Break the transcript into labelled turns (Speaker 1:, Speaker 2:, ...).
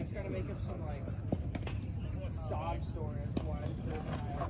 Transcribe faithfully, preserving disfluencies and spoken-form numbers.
Speaker 1: just gotta make up some like sob story as to why I deserve an